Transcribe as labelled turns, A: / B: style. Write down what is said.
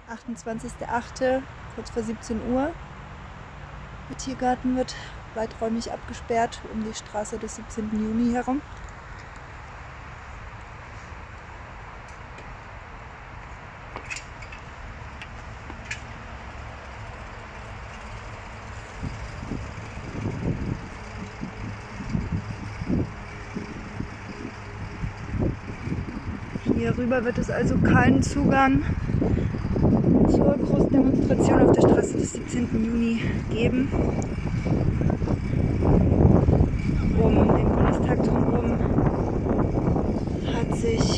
A: 28.08. kurz vor 17 Uhr. Der Tiergarten wird weiträumig abgesperrt um die Straße des 17. Juni herum. Hier rüber wird es also keinen Zugang zur Großdemonstration auf der Straße des 17. Juni geben. Um den Bundestag drumherum hat sich